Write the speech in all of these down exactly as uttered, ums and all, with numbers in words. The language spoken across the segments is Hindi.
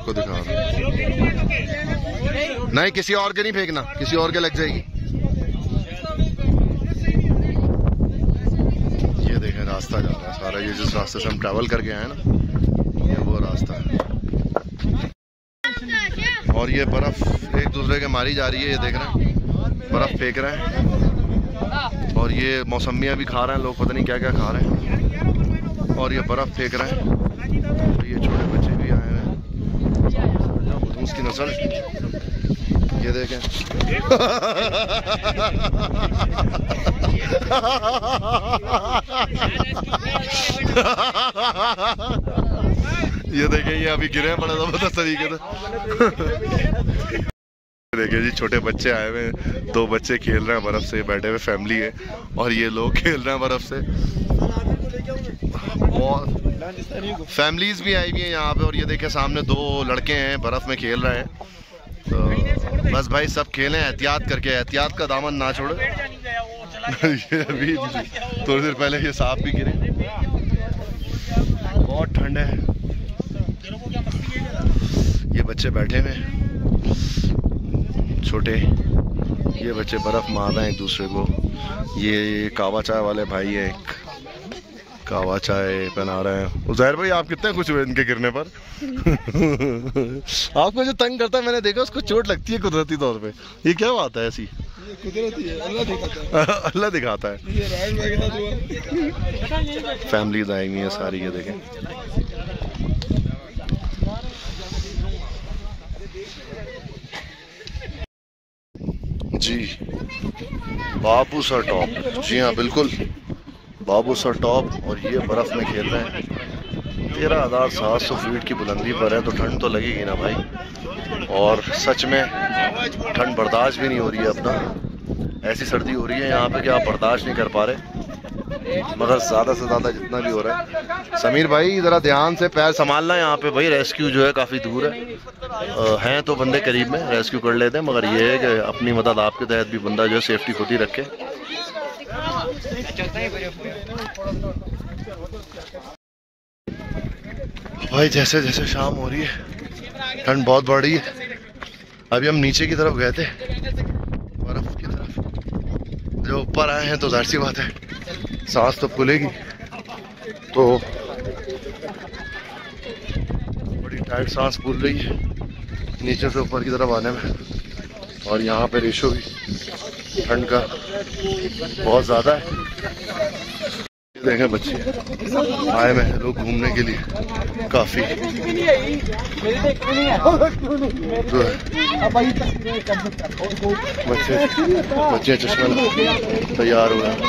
आपको दिखा रहा हूँ। नहीं, किसी और के नहीं फेंकना, किसी और के लग जाएगी। ये देखें रास्ता जा रहा है सारा, ये जिस रास्ते से हम ट्रैवल करके आए ना, ये वो रास्ता है। और ये बर्फ एक दूसरे के मारी जा रही है, ये देख रहे हैं, बर्फ फेंक रहे हैं। और ये मौसमियाँ भी खा रहे हैं लोग, पता नहीं क्या क्या खा रहे हैं। और ये बर्फ फेंक रहे हैं। तो ये छोटे बच्चे भी आए हैं, उसकी नस्ल, ये देखें। ये देखें, ये अभी गिरे हैं बड़ा जबरदस्त तरीके से। देखिए जी, छोटे बच्चे आए हुए हैं, दो बच्चे खेल रहे हैं बर्फ से, बैठे हुए फैमिली है, और ये लोग खेल रहे हैं बर्फ से। और फैमिलीज भी आई हुई हैं यहाँ पे। और ये देखें सामने दो लड़के हैं बर्फ में खेल रहे हैं। तो बस भाई सब खेलें एहतियात करके, एहतियात का दामन ना छोड़ो। ये अभी थोड़ी देर पहले ये सांप भी गिरे। बहुत ठंड है। ये बच्चे बैठे हुए छोटे, ये बच्चे बर्फ मार रहे हैं एक दूसरे को। ये कावा चाय वाले भाई है, एक कावा चाय पहना रहे हैं। उज़ैर भाई आप कितने खुश हुए इनके गिरने पर? आपको जो तंग करता है मैंने देखा, उसको चोट लगती है कुदरती तौर पे। ये क्या बात है ऐसी? ये कुदरती है, अल्लाह दिखाता है। अल्लाह दिखाता है। ये राइड वगैरह जो है, फैमिलीज आई हुई है सारी, ये देखें। जी बाबू सर टॉप, जी हाँ बिल्कुल बाबू सर टॉप। और ये बर्फ़ में खेल रहे हैं। तेरह हज़ार सात सौ फीट की बुलंदी पर है, तो ठंड तो लगेगी ना भाई। और सच में ठंड बर्दाश्त भी नहीं हो रही है अपना। ऐसी सर्दी हो रही है यहाँ पे कि आप बर्दाश्त नहीं कर पा रहे, मगर ज़्यादा से ज़्यादा जितना भी हो रहा है। समीर भाई ज़रा ध्यान से पैर संभालना यहाँ पे भाई, रेस्क्यू जो है काफ़ी दूर है। आ, हैं तो बंदे करीब में, रेस्क्यू कर लेते हैं, मगर ये है कि अपनी मदद आपके तहत भी बंदा जो है सेफ्टी खुद ही रखे। भाई जैसे जैसे शाम हो रही है ठंड बहुत बढ़ रही है। अभी हम नीचे की तरफ गए थे, बर्फ की तरफ, जो ऊपर आए हैं तो जाहिर सी बात है सांस तो फूलेगी। तो बड़ी टाइट सांस फूल रही है नीचे से ऊपर की तरफ आने में। और यहाँ पे रेशो भी ठंड का बहुत ज़्यादा है। देखें बच्चे आए में लोग घूमने के लिए काफ़ी। बच्चे बच्चे चश्मा तैयार हो रहे हैं।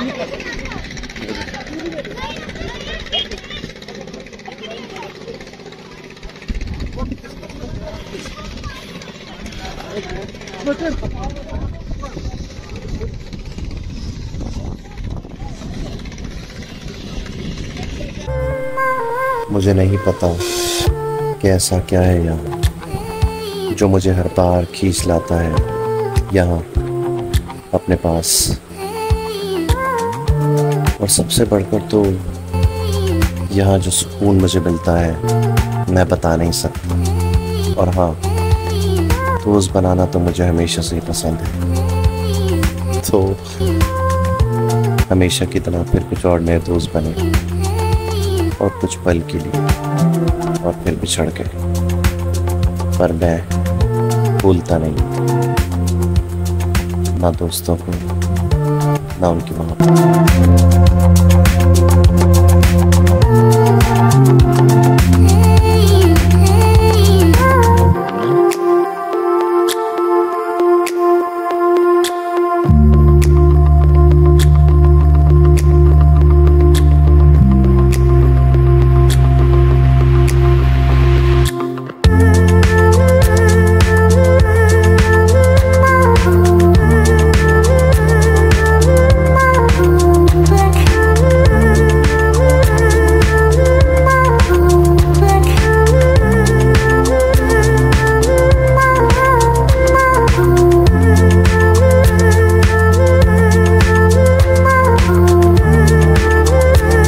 मुझे नहीं पता कि ऐसा क्या है यहाँ जो मुझे हर बार खींच लाता है यहाँ अपने पास। और सबसे बढ़कर तो यहाँ जो सुकून मुझे मिलता है मैं बता नहीं सकता। और हाँ, दोस्त बनाना तो मुझे हमेशा से ही पसंद है। तो हमेशा की तरह फिर कुछ और नए दोस्त बने, और कुछ पल के लिए, और फिर बिछड़ गए। पर मैं भूलता नहीं ना दोस्तों को, ना उनकी मोहब्बत।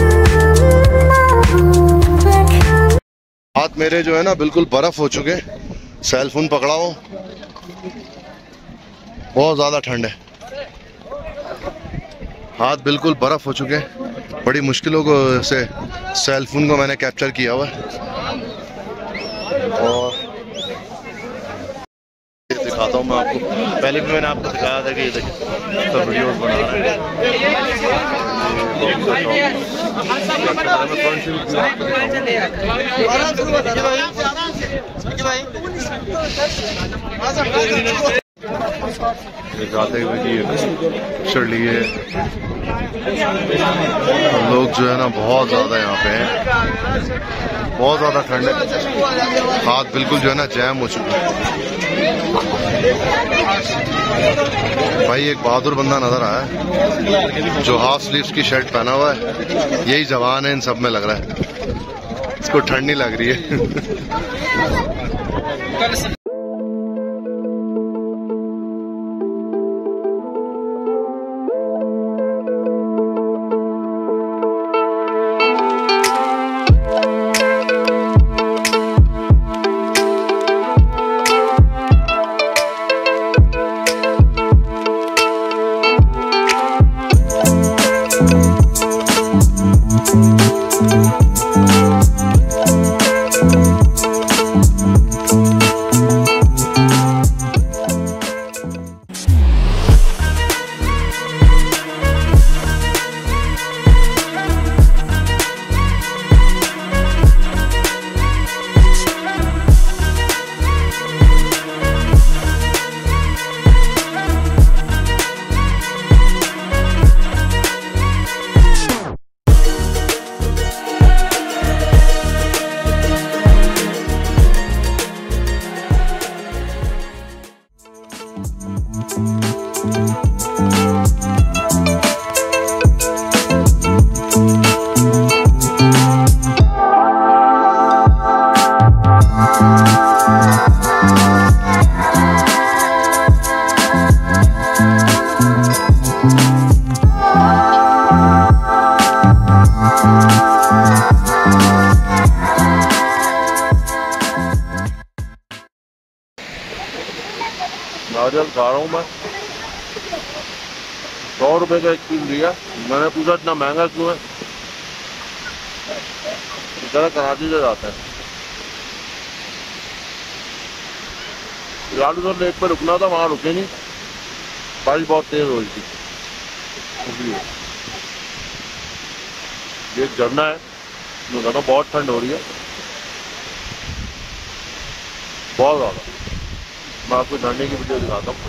हाथ मेरे जो है ना बिल्कुल बर्फ हो चुके हैं। सेलफोन पकड़ाओ, बहुत ज़्यादा ठंड है, हाथ बिल्कुल बर्फ़ हो चुके हैं। बड़ी मुश्किलों को से सेलफोन को मैंने कैप्चर किया हुआ है। और दिखाता हूँ मैं आपको, पहले भी मैंने आपको दिखाया था कि ये देखिए सब वीडियोस बना रहे हैं। जाते हुए कि पिक्चर लिए लोग जो है ना बहुत ज़्यादा यहाँ पे हैं, बहुत ज़्यादा ठंड है, हाथ बिल्कुल जो है ना जैम हो चुका है। भाई एक बहादुर बंदा नजर आया है जो हाफ स्लीव्स की शर्ट पहना हुआ है, यही जवान है इन सब में लग रहा है, इसको ठंड नहीं लग रही है। नारियल खा रहा हूँ मैं, सौ रुपए का एक पीस लिया। मैंने पूछा इतना महंगा क्यों है, जरा कराची से जाता है। लालू सर लेक पर रुकना था, वहाँ रुके नहीं, बारिश बहुत तेज हो रही थी। ये एक झरना है, झरना बहुत ठंड हो रही है, बहुत ज़्यादा। मैं आपको झरने की वीडियो दिखाता हूँ।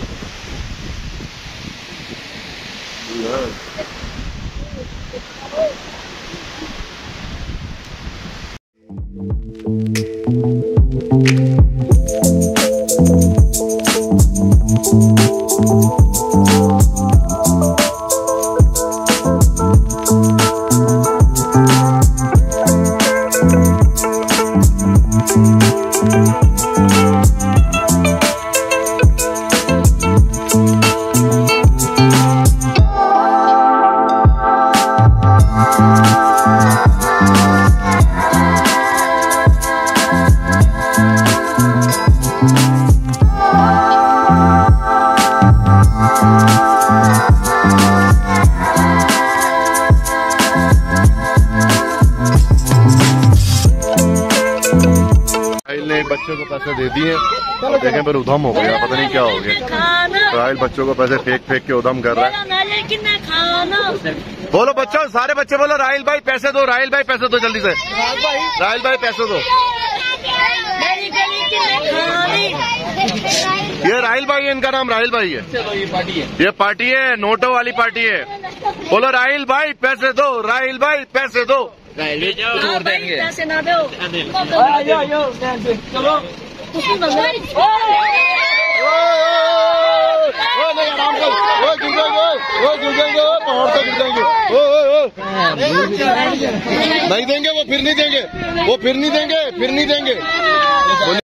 बच्चों को पैसे दे दिए और देखें फिर उधम हो गया, पता नहीं क्या हो गया। राहिल बच्चों को पैसे फेंक फेंक के उधम कर रहा है। बोलो बच्चों, सारे बच्चे बोलो राहिल भाई पैसे दो, राहिल भाई पैसे दो, जल्दी से राहिल भाई पैसे दो। ये राहिल भाई है, इनका नाम राहिल भाई है। ये पार्टी है, नोटों वाली पार्टी है। बोलो राहिल भाई पैसे दो, राहिल भाई पैसे दो। पैसे ना दो, चलो नहीं देंगे वो, फिर नहीं देंगे वो, फिर नहीं देंगे फिर नहीं देंगे।